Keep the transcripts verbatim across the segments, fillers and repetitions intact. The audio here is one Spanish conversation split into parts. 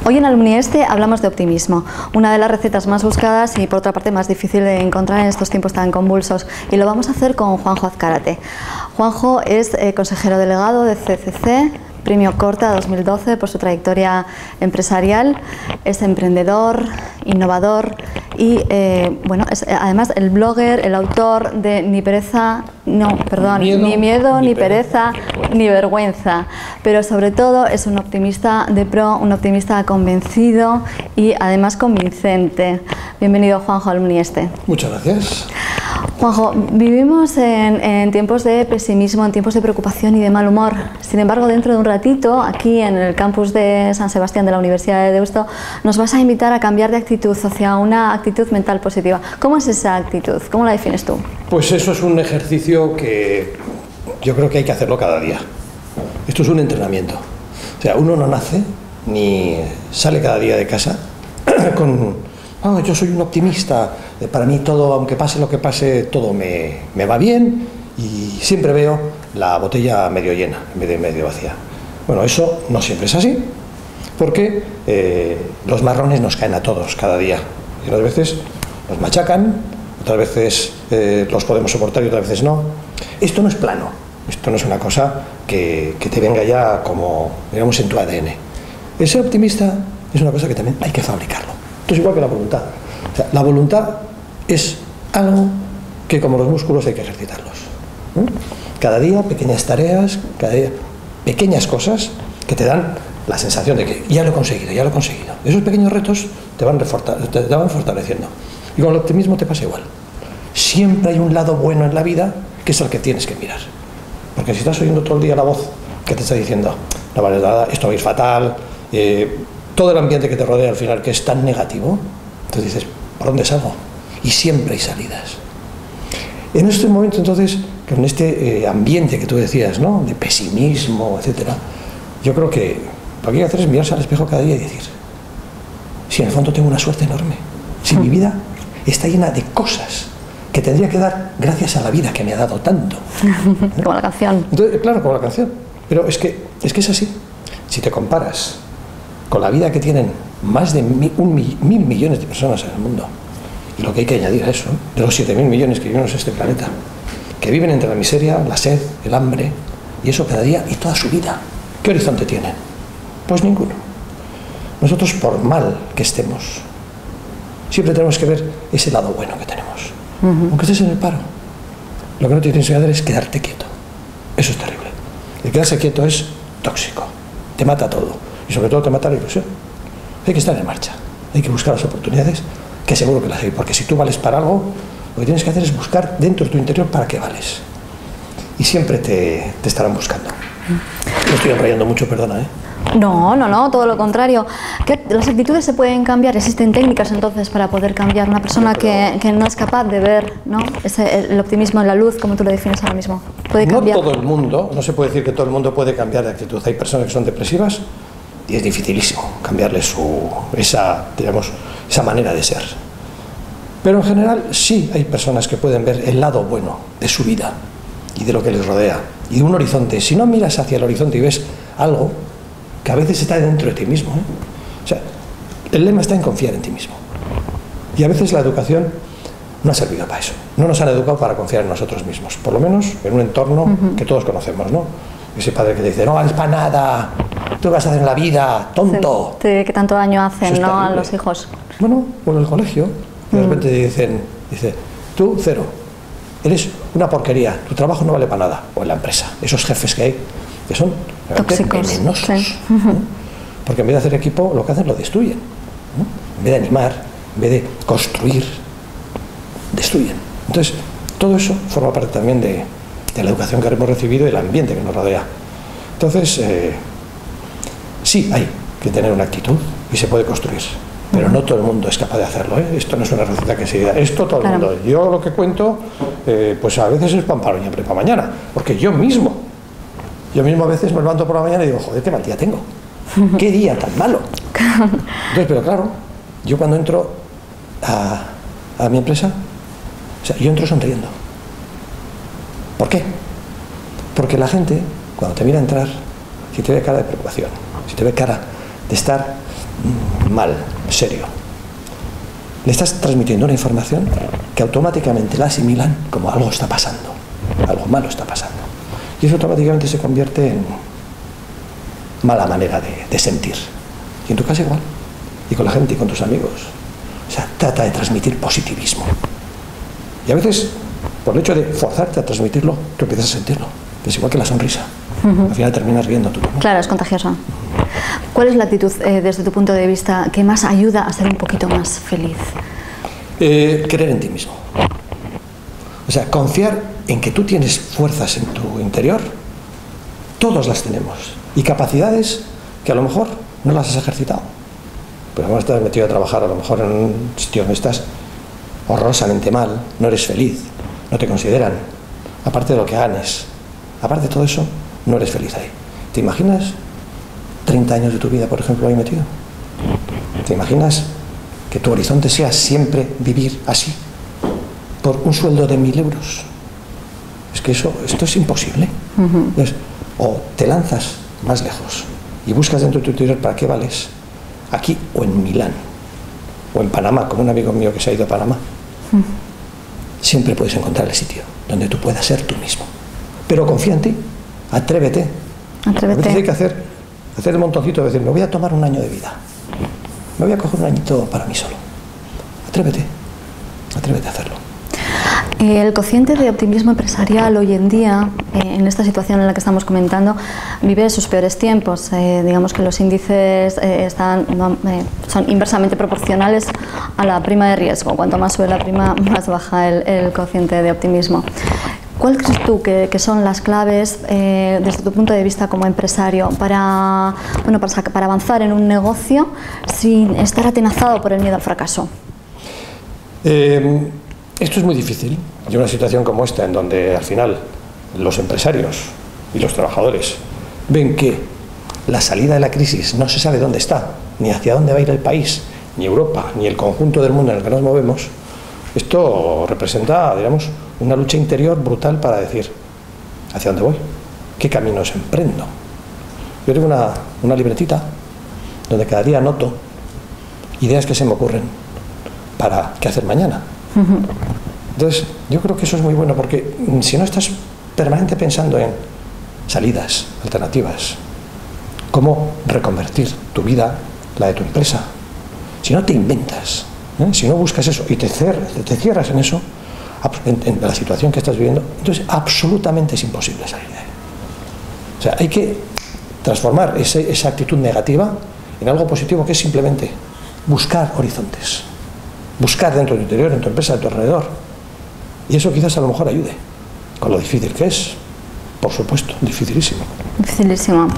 Hoy en Alumni Este hablamos de optimismo, una de las recetas más buscadas y por otra parte más difícil de encontrar en estos tiempos tan convulsos, y lo vamos a hacer con Juanjo Azcárate. Juanjo es eh, consejero delegado de C C C, Premio Corta dos mil doce por su trayectoria empresarial, es emprendedor, innovador y eh, bueno, es además el blogger, el autor de Ni pereza, no, perdón, miedo, ni miedo, ni, ni pereza, pereza, ni vergüenza, pero sobre todo es un optimista de pro, un optimista convencido y además convincente. Bienvenido, Juanjo, al Alumni Este. Muchas gracias. Juanjo, vivimos en, en tiempos de pesimismo, en tiempos de preocupación y de mal humor. Sin embargo, dentro de un ratito, aquí en el campus de San Sebastián de la Universidad de Deusto, nos vas a invitar a cambiar de actitud hacia una actitud mental positiva. ¿Cómo es esa actitud? ¿Cómo la defines tú? Pues eso es un ejercicio que yo creo que hay que hacerlo cada día. Esto es un entrenamiento. O sea, uno no nace ni sale cada día de casa con... Oh, yo soy un optimista, para mí todo, aunque pase lo que pase, todo me, me va bien y siempre veo la botella medio llena en vez de medio vacía. Bueno, eso no siempre es así, porque eh, los marrones nos caen a todos cada día. Y otras veces nos machacan, otras veces eh, los podemos soportar y otras veces no. Esto no es plano, esto no es una cosa que, que te venga ya como, digamos, en tu A D N. El ser optimista es una cosa que también hay que fabricarlo. Esto es igual que la voluntad. O sea, la voluntad es algo que, como los músculos, hay que ejercitarlos. ¿no? Cada día, pequeñas tareas, cada día, pequeñas cosas que te dan la sensación de que ya lo he conseguido, ya lo he conseguido. Esos pequeños retos te van, te van fortaleciendo. Y con el optimismo te pasa igual. Siempre hay un lado bueno en la vida que es el que tienes que mirar. Porque si estás oyendo todo el día la voz que te está diciendo, no vale nada, esto va a ir fatal, eh, todo el ambiente que te rodea al final que es tan negativo, entonces dices, ¿por dónde salgo? Y siempre hay salidas. En este momento, entonces, con este eh, ambiente que tú decías, ¿no? De pesimismo, etcétera, yo creo que lo que hay que hacer es mirarse al espejo cada día y decir, si en el fondo tengo una suerte enorme, si mi vida está llena de cosas que tendría que dar gracias a la vida que me ha dado tanto. ¿eh? Como la canción. Entonces, claro, como la canción. Pero es que, es que es así. Si te comparas con la vida que tienen más de mil, un, mil millones de personas en el mundo, y lo que hay que añadir a eso, de los siete mil millones que vivimos en este planeta, que viven entre la miseria, la sed, el hambre, y eso cada día y toda su vida, ¿qué horizonte tienen? Pues ninguno. Nosotros, por mal que estemos, siempre tenemos que ver ese lado bueno que tenemos. Uh-huh. Aunque estés en el paro, lo que no tienes que hacer es quedarte quieto. Eso es terrible. El quedarse quieto es tóxico, te mata todo. Y sobre todo te mata la ilusión. Hay que estar en marcha, hay que buscar las oportunidades, que seguro que las hay, porque si tú vales para algo, lo que tienes que hacer es buscar dentro de tu interior para qué vales. Y siempre te, te estarán buscando. Me estoy enrollando mucho, perdona, ¿eh? No, no, no, todo lo contrario. ¿Qué, las actitudes se pueden cambiar? ¿Existen técnicas entonces para poder cambiar? Una persona que, que no es capaz de ver, ¿no? Ese, el optimismo en la luz, como tú lo defines ahora mismo, ¿puede cambiar? No todo el mundo, no se puede decir que todo el mundo puede cambiar de actitud. Hay personas que son depresivas y es dificilísimo cambiarle su, esa, digamos, esa manera de ser. Pero en general sí hay personas que pueden ver el lado bueno de su vida y de lo que les rodea y de un horizonte. Si no miras hacia el horizonte y ves algo que a veces está dentro de ti mismo, ¿eh? O sea, el lema está en confiar en ti mismo. Y a veces la educación no ha servido para eso. No nos han educado para confiar en nosotros mismos, por lo menos en un entorno uh-huh. que todos conocemos, ¿no? Ese padre que te dice, no vales para nada, tú vas a hacer en la vida, tonto. Sí, sí, que tanto daño hacen, ¿no? A los hijos. Bueno, o en el colegio, de repente te dicen, dice, tú cero, eres una porquería, tu trabajo no vale para nada. O en la empresa, esos jefes que hay, que son tóxicos, venenosos. Sí. ¿no? Porque en vez de hacer equipo, lo que hacen lo destruyen. ¿no? En vez de animar, en vez de construir, destruyen. Entonces, todo eso forma parte también de, de la educación que hemos recibido y el ambiente que nos rodea. Entonces, eh, sí hay que tener una actitud y se puede construir. Pero no todo el mundo es capaz de hacerlo, ¿eh? Esto no es una receta que se diga, esto todo el claro. mundo. Yo lo que cuento, eh, pues a veces es pan para hoy y hambre para mañana. Porque yo mismo, yo mismo a veces me levanto por la mañana y digo, joder, qué mal día tengo. Qué día tan malo. Entonces, pero claro, yo cuando entro a, a mi empresa, o sea, yo entro sonriendo. ¿Por qué? Porque la gente, cuando te mira entrar, si te ve cara de preocupación, si te ve cara de estar mal, serio. Le estás transmitiendo una información que automáticamente la asimilan como algo está pasando, algo malo está pasando. Y eso automáticamente se convierte en mala manera de, de sentir. Y en tu casa igual, y con la gente y con tus amigos. O sea, trata de transmitir positivismo. Y a veces, por el hecho de forzarte a transmitirlo, tú empiezas a sentirlo. Es igual que la sonrisa. Uh-huh. Al final terminas riendo tú, ¿no? Claro, es contagiosa. ¿Cuál es la actitud, eh, desde tu punto de vista, que más ayuda a ser un poquito más feliz? Eh, creer en ti mismo. O sea, confiar en que tú tienes fuerzas en tu interior. Todos las tenemos. Y capacidades que a lo mejor no las has ejercitado. Pero además estás metido a trabajar a lo mejor en un sitio donde estás horrorosamente mal, no eres feliz, no te consideran. Aparte de lo que ganes, aparte de todo eso, no eres feliz ahí. ¿Te imaginas treinta años de tu vida, por ejemplo, ahí metido? ¿Te imaginas que tu horizonte sea siempre vivir así, por un sueldo de mil euros? Es que eso, esto es imposible. Uh-huh. Entonces, o te lanzas más lejos y buscas dentro de tu interior para qué vales, aquí o en Milán, o en Panamá, como un amigo mío que se ha ido a Panamá. Uh-huh. Siempre puedes encontrar el sitio donde tú puedas ser tú mismo. Pero confía en ti, atrévete. Atrévete. A veces hay que hacer, hacer el montoncito de decir, me voy a tomar un año de vida. Me voy a coger un añito para mí solo. Atrévete, atrévete a hacerlo. El cociente de optimismo empresarial hoy en día, eh, en esta situación en la que estamos comentando, vive sus peores tiempos. Eh, digamos que los índices eh, están, eh, son inversamente proporcionales a la prima de riesgo. Cuanto más sube la prima, más baja el, el cociente de optimismo. ¿Cuál crees tú que, que son las claves, eh, desde tu punto de vista como empresario, para, bueno, para, para avanzar en un negocio sin estar atenazado por el miedo al fracaso? Eh, esto es muy difícil. Y una situación como esta, en donde al final los empresarios y los trabajadores ven que la salida de la crisis no se sabe dónde está, ni hacia dónde va a ir el país, ni Europa, ni el conjunto del mundo en el que nos movemos, esto representa, digamos, una lucha interior brutal para decir, ¿hacia dónde voy? ¿Qué caminos emprendo? Yo tengo una, una libretita donde cada día anoto ideas que se me ocurren para qué hacer mañana. Uh-huh. Entonces, yo creo que eso es muy bueno, porque si no estás permanente pensando en salidas, alternativas, cómo reconvertir tu vida, la de tu empresa, si no te inventas, ¿eh? Si no buscas eso y te cierras, te cierras en eso, en, en la situación que estás viviendo, entonces absolutamente es imposible salir de ahí. O sea, hay que transformar ese, esa actitud negativa en algo positivo, que es simplemente buscar horizontes, buscar dentro de tu interior, en tu empresa, a tu alrededor. Y eso quizás a lo mejor ayude, con lo difícil que es, por supuesto, dificilísimo. Dificilísimo.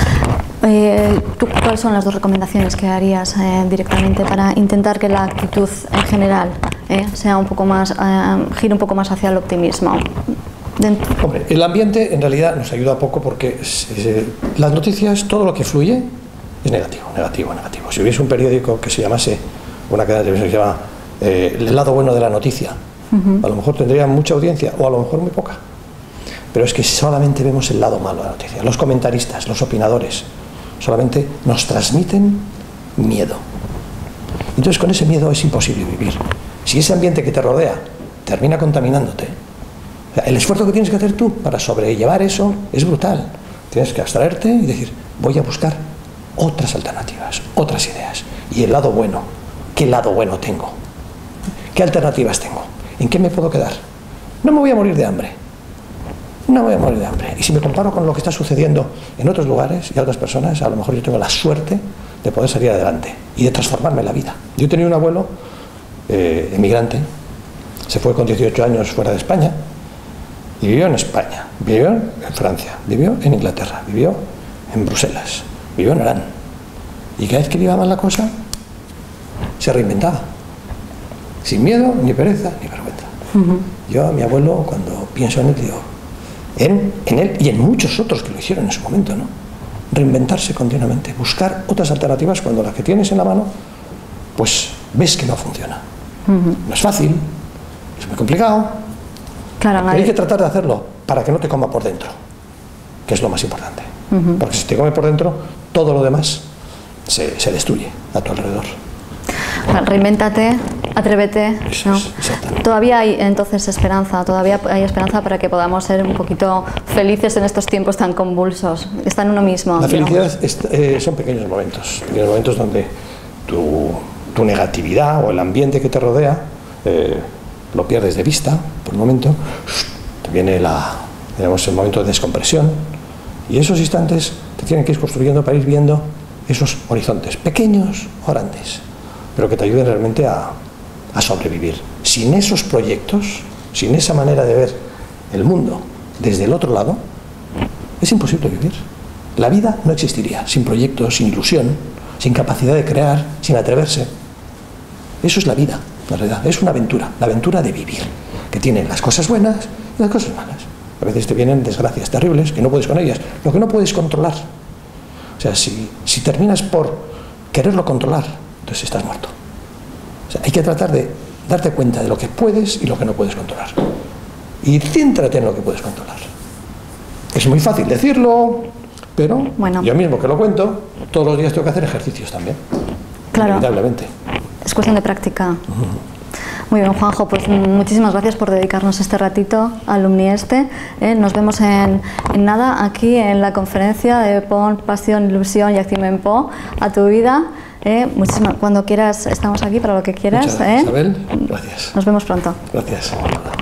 Eh, ¿tú, ¿Cuáles son las dos recomendaciones que harías eh, directamente para intentar que la actitud en general eh, sea un poco más, eh, gire un poco más hacia el optimismo? Dentro. Hombre, el ambiente en realidad nos ayuda poco, porque eh, las noticias, todo lo que fluye es negativo, negativo, negativo. Si hubiese un periódico que se llamase, una cadena de televisión que se llama eh, El lado bueno de la noticia, uh-huh, a lo mejor tendría mucha audiencia, o a lo mejor muy poca. Pero es que solamente vemos el lado malo de la noticia. Los comentaristas, los opinadores, solamente nos transmiten miedo. Entonces con ese miedo es imposible vivir. Si ese ambiente que te rodea termina contaminándote, o sea, el esfuerzo que tienes que hacer tú para sobrellevar eso es brutal. Tienes que abstraerte y decir, voy a buscar otras alternativas, otras ideas. Y el lado bueno, ¿qué lado bueno tengo? ¿Qué alternativas tengo? ¿En qué me puedo quedar? No me voy a morir de hambre. No voy a morir de hambre. Y si me comparo con lo que está sucediendo en otros lugares y a otras personas, a lo mejor yo tengo la suerte de poder salir adelante y de transformarme la vida. Yo tenía un abuelo eh, emigrante, se fue con dieciocho años fuera de España y vivió en España, vivió en Francia, vivió en Inglaterra, vivió en Bruselas, vivió en Orán. Y cada vez que le iba mal la cosa, se reinventaba. Sin miedo, ni pereza, ni vergüenza. Uh-huh. Yo a mi abuelo, cuando pienso en él, digo, En, en él y en muchos otros que lo hicieron en su momento, ¿no? Reinventarse continuamente, buscar otras alternativas cuando las que tienes en la mano, pues ves que no funciona. Uh-huh. No es fácil, es muy complicado, claro, pero hay que tratar de hacerlo para que no te coma por dentro, que es lo más importante. Uh-huh. Porque si te come por dentro, todo lo demás se, se destruye a tu alrededor. Reinvéntate, atrévete. Eso ¿no? es, exactamente. Todavía hay entonces esperanza, todavía hay esperanza para que podamos ser un poquito felices en estos tiempos tan convulsos. Está en uno mismo. La digamos. felicidad es, eh, son pequeños momentos, pequeños momentos donde tu, tu negatividad o el ambiente que te rodea eh, lo pierdes de vista por un momento, te viene la, digamos, el momento de descompresión y esos instantes te tienen que ir construyendo para ir viendo esos horizontes, pequeños o grandes, pero que te ayuden realmente a, a sobrevivir. Sin esos proyectos, sin esa manera de ver el mundo desde el otro lado, es imposible vivir. La vida no existiría sin proyectos, sin ilusión, sin capacidad de crear, sin atreverse. Eso es la vida, en realidad. Es una aventura, la aventura de vivir, que tiene las cosas buenas y las cosas malas. A veces te vienen desgracias terribles que no puedes con ellas, lo que no puedes controlar. O sea, si, si terminas por quererlo controlar, entonces estás muerto. O sea, hay que tratar de darte cuenta de lo que puedes y lo que no puedes controlar. Y céntrate en lo que puedes controlar. Es muy fácil decirlo, pero bueno, yo mismo que lo cuento, todos los días tengo que hacer ejercicios también. Claro. Inevitablemente. Es cuestión de práctica. Uh-huh. Muy bien, Juanjo, pues muchísimas gracias por dedicarnos este ratito a Alumni Este. ¿eh? Nos vemos en, en nada aquí en la conferencia de Pon Pasión, Ilusión y Acción en Po a tu vida. ¿eh? Muchísimas, cuando quieras, estamos aquí para lo que quieras. Muchas gracias, ¿eh? Isabel. Gracias. Nos vemos pronto. Gracias.